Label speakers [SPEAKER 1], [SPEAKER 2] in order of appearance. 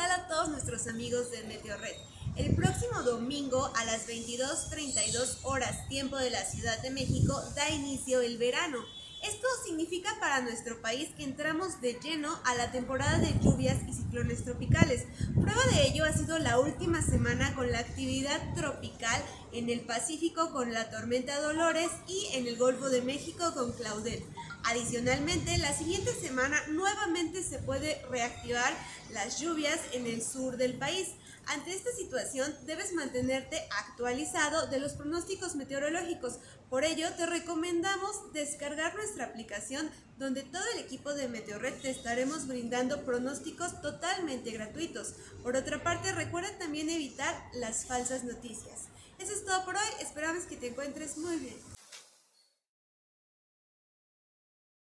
[SPEAKER 1] tal a todos nuestros amigos de Meteorred? El próximo domingo a las 22:32 horas, tiempo de la Ciudad de México, da inicio el verano. Esto significa para nuestro país que entramos de lleno a la temporada de lluvias y ciclones tropicales. Prueba de ello ha sido la última semana con la actividad tropical en el Pacífico con la tormenta Dolores y en el Golfo de México con Claudette. Adicionalmente, la siguiente semana nuevamente se puede reactivar las lluvias en el sur del país. Ante esta situación, debes mantenerte actualizado de los pronósticos meteorológicos. Por ello, te recomendamos descargar nuestra aplicación donde todo el equipo de Meteorred te estaremos brindando pronósticos totalmente gratuitos. Por otra parte, recuerda también evitar las falsas noticias. Eso es todo por hoy, esperamos que te encuentres muy bien.